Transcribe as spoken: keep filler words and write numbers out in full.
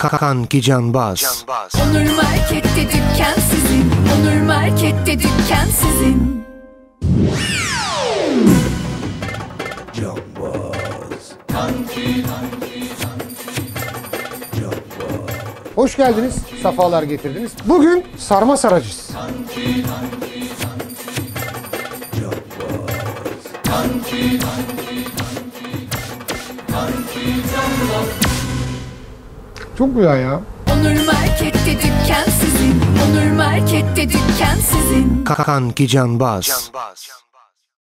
Kanki Canbaz. Onur Market'te dükkan sizin. Onur Market'te dükkan sizin. Canbaz. Kanki, kanki, kanki. Canbaz. Hoş geldiniz, safalar getirdiniz. Bugün sarma saracağız. Kanki, kanki, kanki. Canbaz. Kanki, kanki, kanki. Kanki, Canbaz. Çok güzel ya. Onur Market'te dükkan sizin. Onur Market'te dükkan sizin. Kanki Canbaz.